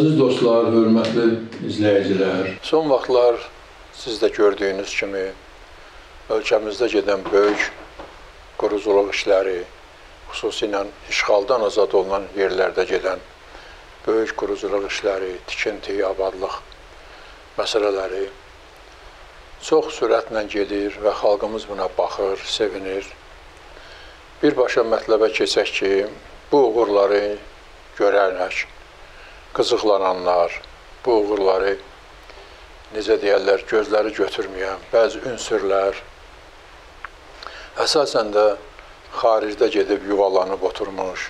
Əziz dostlar, hörmətli izləyicilər, son vaxtlar siz də gördüyünüz kimi ölkəmizdə gedən böyük quruculuq işləri, xüsusilə işğaldan azad olunan yerlərdə gedən böyük quruculuq işləri, tikinti, abadlıq məsələləri çox sürətlə gedir və xalqımız buna baxır, sevinir. Birbaşa mətləbə keçək ki, bu uğurları görərək, qızıqlananlar, bu uğurları, necə deyərlər, gözləri götürməyən bəzi ünsürlər, əsasən də xaricdə gedib yuvalanıb oturmuş.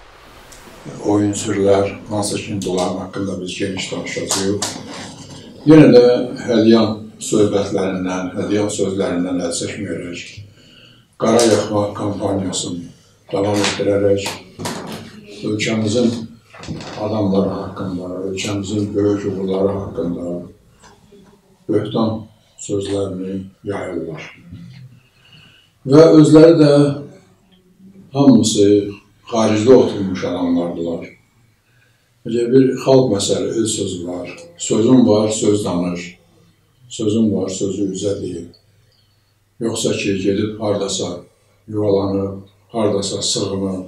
O ünsürlər, hansı ki, bunların haqqında biz geniş danışacağıq. Yenə də hədyan söhbətlərindən, hədyan sözlərindən əl çəkməyərək, qara yaxma kampaniyasını davam etdirərək, ölkəmizin adamları haqqında, ölkəmizin böyük uğurları haqqında böhtan sözlərini yayırlar. Və özləri də hamısı xaricdə oturmuş adamlardılar. Bir xalq məsələ, öz sözü var. Sözün var, söz danır. Sözün var, sözü üzə deyil. Yoxsa ki, gedib haradasa yuvalanıb, haradasa sığınıb,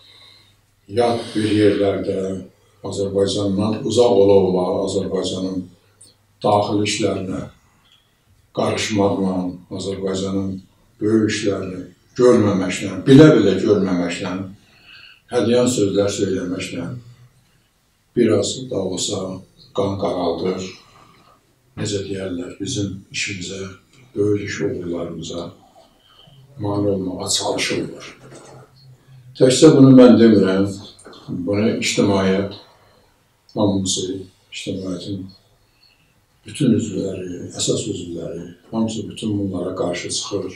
yad bir yerlərdə Azərbaycandan uzaq ola-ola Azərbaycanın daxil işlərinə qarışmaqla, Azərbaycanın böyük işlərini görməməklə, bilə-bilə görməməklə, hədyan sözlər söyləməklə biraz da olsa qan qaraldır, necə deyərlər, bizim işimizə, böyük iş uğurlarımıza mane olmağa çalışırlar. Təkcə bunu mən demirəm, bunu ictimaiyyət, hamısı, ictimaiyyətin bütün üzvləri, əsas üzvləri, hamısı bütün bunlara qarşı çıxır.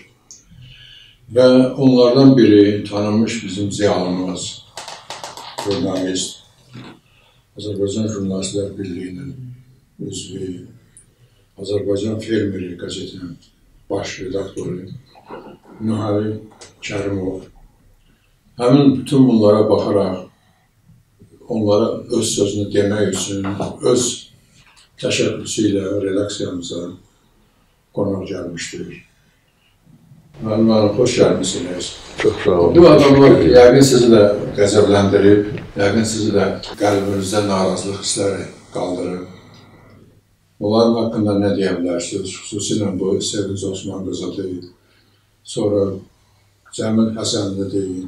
Və onlardan biri tanınmış bizim ziyalımız, jurnalist, Azərbaycan Jurnalistlər Birliyinin üzvü, Azərbaycan Fermeri qəzetinin baş redaktoru Nühəli Kərimov. Həmin bütün bunlara baxaraq, onlara öz sözünü demək üçün, öz təşəbbüsü ilə redaksiyamıza qonaq gəlmişdir. Mənim xoş gəlmişsiniz. Çox sağ olun. Bu adamlar yəqin sizi də qəzəbləndirib, yəqin sizi də qəlbinizdə narazılıq hissləri qaldırıb. Onların haqqında nə deyə bilərsiniz? Xüsusilə bu Sevinç Osman qızı deyil. Sonra Cəmil Həsənli deyil.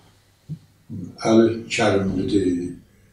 Əli Kərimli deyil.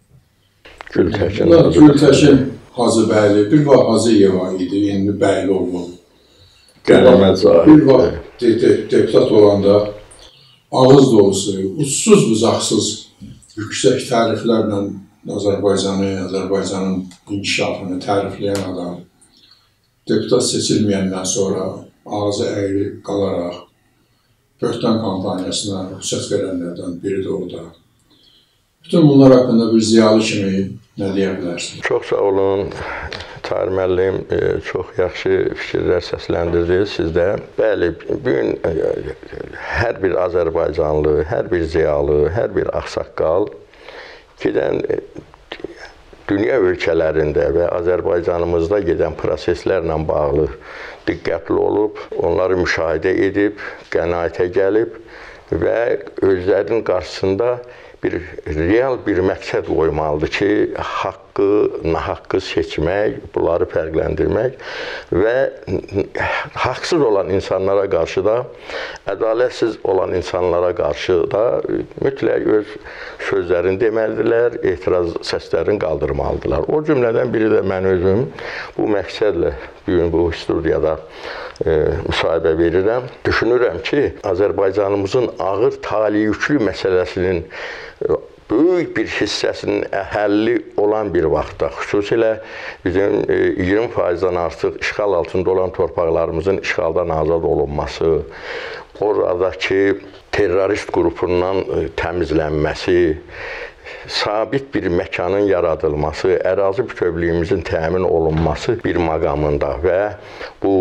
Gültəkin Hacıbəyli, bir vaxt Hacıyeva idi, indi Bəyli olub. Bir vaxt deputat olanda ağız dolusu, uçsuz bucaqsız, yüksək təriflərlə Azərbaycanı, Azərbaycanın inkişafını tərifləyən adam, deputat seçilməyəndən sonra ağzı əyri qalaraq böhtan kampaniyasına rüxsət verənlərdən biri də orada. Bütün bunlar haqqında bir ziyalı kimi nə deyə bilərsiniz? Çox sağ olun, Tahir müəllim, çox yaxşı fikirlər səsləndirdiniz sizdə. Bəli, bugün hər bir Azərbaycanlı, hər bir ziyalı, hər bir ağsaqqal gedən dünya ölkələrində və Azərbaycanımızda gedən proseslərlə bağlı diqqətli olub, onları müşahidə edib, qənaətə gəlib və özlərinin qarşısında bir real bir məqsəd qoymalıdır ki, haqqı, nahaqqı seçmək, bunları fərqləndirmək və haqsız olan insanlara qarşı da, ədalətsiz olan insanlara qarşı da mütləq öz sözlərini deməlidirlər, etiraz səslərini qaldırmalıdırlar. O cümlədən biri də mən özüm bu məqsədlə bugün bu studiyada müsahibə verirəm. Düşünürəm ki, Azərbaycanımızın ağır tali yüklü məsələsinin böyük bir hissəsinin əhəlli olan bir vaxtda, xüsusilə bizim 20%-dən artıq işğal altında olan torpaqlarımızın işğaldan azad olunması, oradakı terrorist qrupundan təmizlənməsi, sabit bir məkanın yaradılması, ərazi bütövlüyümüzün təmin olunması bir məqamında və bu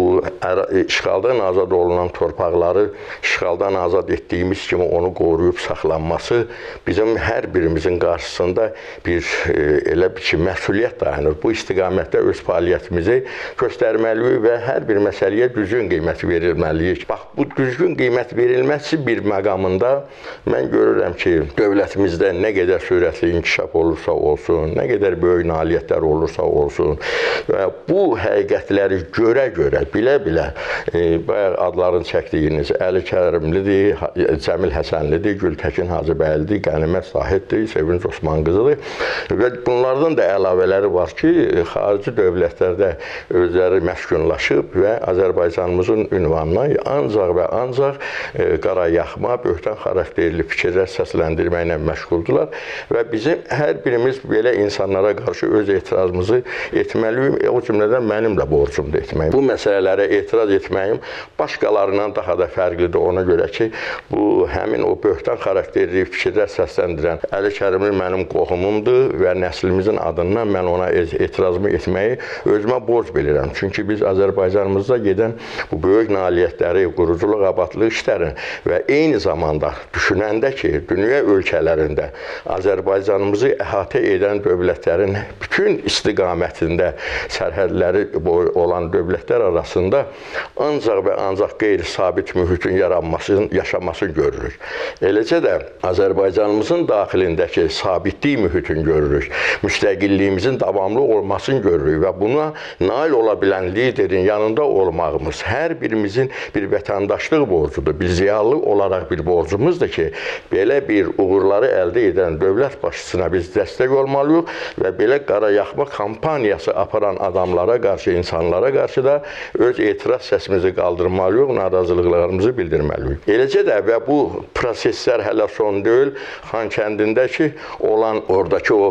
işğaldan azad olunan torpaqları işğaldan azad etdiyimiz kimi onu qoruyub saxlanması bizim hər birimizin qarşısında bir elə bir ki, məsuliyyət dayanır. Bu istiqamətdə öz fəaliyyətimizi göstərməliyik və hər bir məsələyə düzgün qiymət verilməliyik. Bax, bu düzgün qiymət verilməsi bir məqamında mən görürəm ki, dövlətimizdə nə qədər sürətli inkişaf olursa olsun, nə qədər böyük nailiyyətlər olursa olsun və bu həqiqətləri görə-görə, bilə-bilə bayaq adlarını çəkdiyiniz Əli Kərimlidir, Cəmil Həsənlidir, Gültəkin Hacıbəylidir, Qənimət Zahiddir, Sevinç Osman qızıdır və bunlardan da əlavələri var ki, xarici dövlətlərdə özləri məskunlaşıb və Azərbaycanımızın ünvanına ancaq və ancaq qarayaxma, böhtan xarakterli fikirlər səsləndirməklə məşğuldular və bizim hər birimiz belə insanlara qarşı öz etirazımızı etməliyik, o cümlədən mənim də borcumdur etməyim. Bu məsələlərə etiraz etməyim başqalarından daha da fərqlidir ona görə ki, bu həmin o böhtan xarakterli fikirlər səsləndirən Əli Kərimli mənim qohumumdur və nəslimizin adından mən ona etirazımı etməyi özümə borc bilirəm. Çünki biz Azərbaycanımızda gedən bu böyük nailiyyətləri, quruculuq, abadlıq işlərini və eyni zamanda düşünəndə ki, dünya ölkələrində Azərbaycanımızı əhatə edən dövlətlərin bütün istiqamətində sərhədləri olan dövlətlər arasında ancaq və ancaq qeyri-sabit mühitin yaranmasının, yaşamasını görürük. Eləcə də Azərbaycanımızın daxilindəki sabitlik mühitin görürük, müstəqilliyimizin davamlı olmasını görürük və buna nail ola bilən liderin yanında olmağımız hər birimizin bir vətəndaşlıq borcudur, bir ziyalı olaraq bir borcumuzdur ki, belə bir uğurları əldə edən dövlət başçısına biz dəstək olmalıyıq və belə qarayaxma kampaniyası aparan adamlara qarşı, insanlara qarşı da öz etiraz səsimizi qaldırmalıyıq, narazılıqlarımızı bildirməliyik. Eləcə də və bu proseslər hələ son deyil, Xankəndindəki olan oradakı o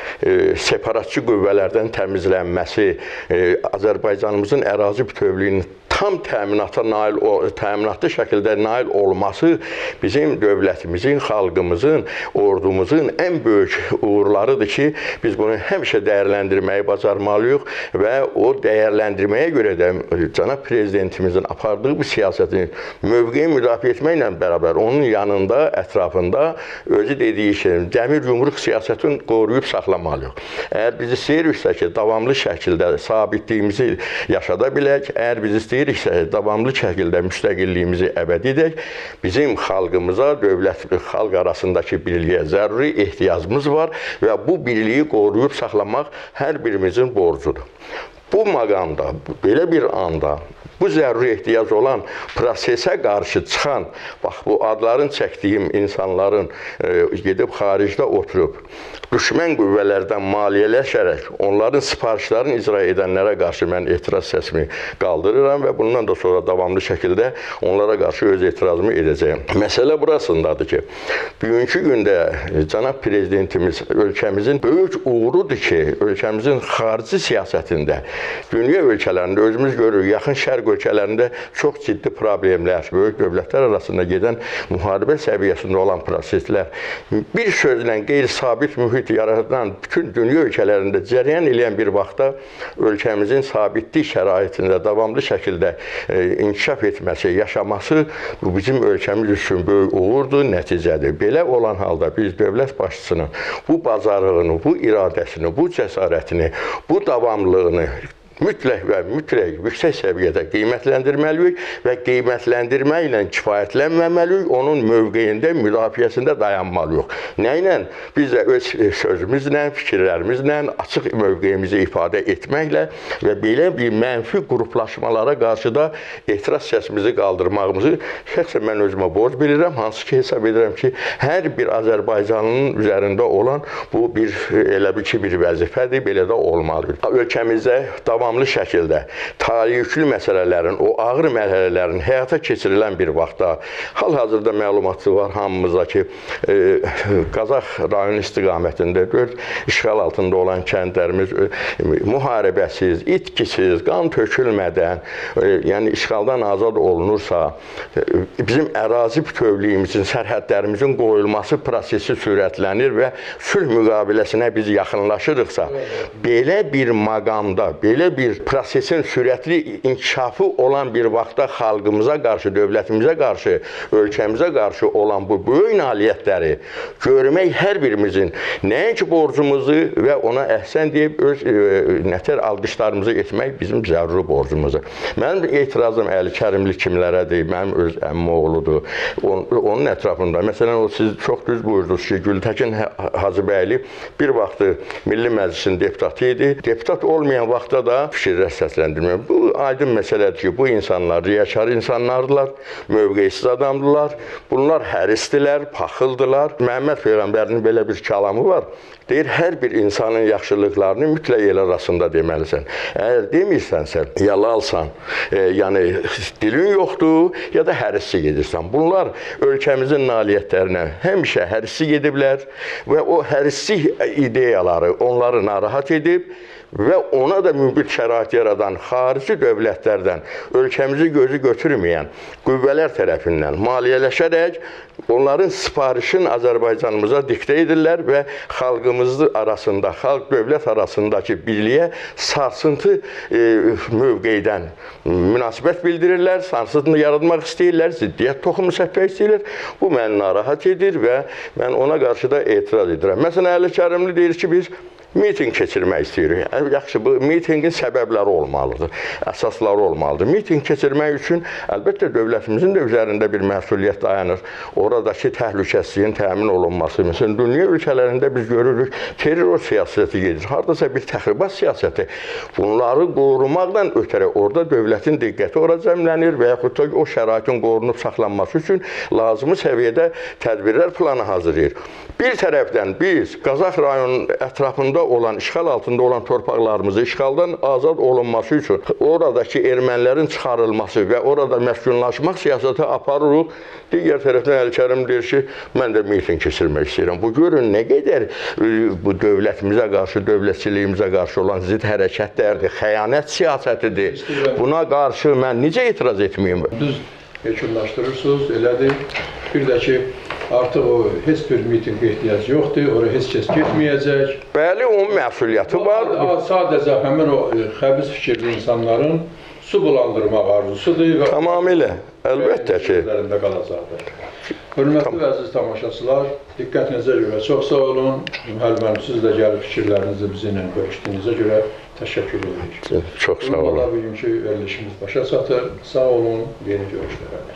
separatçı qüvvələrdən təmizlənməsi, Azərbaycanımızın ərazi bütövlüyünün tam təminatlı şəkildə nail olması bizim dövlətimizin, xalqımızın, ordumuzun ən böyük uğurlarıdır ki, biz bunu həmişə dəyərləndirməyi bacarmalıyıq və o dəyərləndirməyə görə də cənab prezidentimizin apardığı bu siyasətin mövqeyi müdafiə etməklə bərabər onun yanında, ətrafında özü dediyi kimi dəmir yumruq siyasətini qoruyub saxlamalıyıq. Əgər biz istəyiriksə ki, davamlı şəkildə sabitliyimizi yaşada bilək, əgər biz istəyiriksə davamlı şəkildə müstəqilliyimizi əbədi edək, bizim xalqımıza, xalq arasındakı birliyə zəruri ehtiyacımız var və bu birliyi qoruyub saxlamaq hər birimizin borcudur. Bu məqamda, belə bir anda bu zəruri ehtiyac olan prosesə qarşı çıxan, bax bu adların çəkdiyim insanların gedib xaricdə oturub, düşmən qüvvələrdən maliyyələşərək onların sifarişlərini icra edənlərə qarşı mən etiraz səsimi qaldırıram və bundan da sonra davamlı şəkildə onlara qarşı öz etirazımı edəcəyim. Məsələ burasındadır ki, bugünkü gündə cənab prezidentimiz ölkəmizin böyük uğurudur ki, ölkəmizin xarici siyasətində, dünya ölkələrində özümüz görürük, yaxın şərq ölkələrində çox ciddi problemlər, böyük dövlətlər arasında gedən müharibə səviyyəsində olan proseslər, bir sözlə qeyri-sabit mühit yaradan bütün dünya ölkələrində cərəyan edən bir vaxtda ölkəmizin sabitlik şəraitində davamlı şəkildə inkişaf etməsi, yaşaması bu bizim ölkəmiz üçün böyük uğurdur, nəticədir. Belə olan halda biz dövlət başçısının bu bacarığını, bu iradəsini, bu cəsarətini, bu davamlılığını mütləq və mütləq yüksək səviyyədə qiymətləndirməliyik və qiymətləndirməklə kifayətlənməməliyik, onun mövqeyində, müdafiəsində dayanmalıyıq. Nə ilə? Biz də öz sözümüzlə, fikirlərimizlə, açıq mövqeyimizi ifadə etməklə və belə bir mənfi qruplaşmalara qarşı da etiraz səsimizi qaldırmağımızı şəxsən mən özümə borc bilirəm, hansı ki hesab edirəm ki, hər bir Azərbaycanlının üzərində olan bu bir elə bir ki bir vəzifədir, belə də olmalıdır. Ölkəmizdə davam davamlı şəkildə tarixli məsələlərin, o ağır mərhələlərin həyata keçirilən bir vaxtda hal-hazırda məlumatı var hamımızda ki, Qazax rayon istiqamətində 4 işğal altında olan kəndlərimiz müharibəsiz, itkisiz, qan tökülmədən, yəni işğaldan azad olunursa, bizim ərazi bütövlüyümüzün, sərhədlərimizin qoyulması prosesi sürətlənir və sülh müqaviləsinə biz yaxınlaşırıqsa, belə bir maqamda, belə bir prosesin sürətli inkişafı olan bir vaxtda xalqımıza qarşı, dövlətimizə qarşı, ölkəmizə qarşı olan bu böyük nailiyyətləri görmək hər birimizin nəinki borcumuzu və ona əhsən deyib öz nətər alqışlarımızı etmək bizim zəruri borcumuzdur. Mənim etirazım Əli Kərimli kimlərədir, mənim öz əmmi oğludur. Onun ətrafında, məsələn, o siz çox düz buyurdunuz ki, Gültəkin Hacıbəyli bir vaxtı Milli Məclisin deputatı idi. Deputat olmayan vaxtda da fikirlər səsləndirmək. Bu aydın məsələdir ki, bu insanlar riyakar insanlardılar, mövqeysiz adamdılar, bunlar hərisdilər, paxıldılar. Məhəmməd Peyğəmbərinin belə bir kəlamı var. Deyir, hər bir insanın yaxşılıqlarını mütləq el arasında deməlisən. Əgər demirsənsə, yalalsan, yəni dilin yoxdur, ya da hərisli gedirsən. Bunlar ölkəmizin nailiyyətlərinə həmişə hərisli gediblər və o hərisli ideyaları onları narahat edib və ona da mübit şərait yaradan xarici dövlətlərdən ölkəmizi gözü götürməyən qüvvələr tərəfindən maliyyələşərək onların sifarişin Azərbaycanımıza diktə edirlər və xalqımız arasında, xalq-dövlət arasındakı birliyə sarsıntı mövqeydən münasibət bildirirlər, sarsıntını yaratmaq istəyirlər, ziddiyyət toxumu səpmək istəyirlər. Bu məni narahat edir və mən ona qarşı da etiraz edirəm. Məsələn, Əli Kərimli deyir ki, biz miting keçirmək istəyirik. Yaxşı, bu mitingin səbəbləri olmalıdır, əsasları olmalıdır. Miting keçirmək üçün əlbəttə dövlətimizin də üzərində bir məsuliyyət dayanır. Oradakı təhlükəsizliyin təmin olunması. Məsələn, dünya ölkələrində biz görürük, terror siyasəti gedir. Haradasa bir təxribat siyasəti. Bunları qorumaqdan ötərə orada dövlətin diqqəti ora cəmlənir və yaxud da o şəraitin qorunub saxlanması üçün lazımi səviyyədə tədbirlər planı hazırlayır. Bir tərəfdən biz Qazax rayonunun ətrafında olan, işğal altında olan torpaqlarımızı işğaldan azad olunması üçün oradakı ermənilərin çıxarılması və orada məskunlaşmaq siyasəti aparırıq. Digər tərəfdən Əli Kərim deyir ki, mən də miting keçirmək istəyirəm. Bu görün nə qədər bu dövlətimizə qarşı, dövlətçiliyimizə qarşı olan zid hərəkətlərdir, xəyanət siyasətidir. Buna qarşı mən necə etiraz etməyim? Düz yekunlaşdırırsınız, elədir. Bir də ki, artıq o heç bir mitinqə ehtiyac yoxdur, oraya heç kəs getməyəcək. Bəli, onun məsuliyyəti var. Sadəcə həmin o xəbis fikirli insanların su bulandırmaq arzusudur. Tamamilə, əlbəttə ki. Hörmətli və əziz tamaşaçılar, diqqətinizə görə çox sağ olun. Müəlliməm, siz də gəlib fikirlərinizi bizimlə bölüşdüyünüzə görə təşəkkür edirik. Çox sağ olun. Bugünkü verilişimiz başa çatır. Sağ olun, yeni görüşlərə.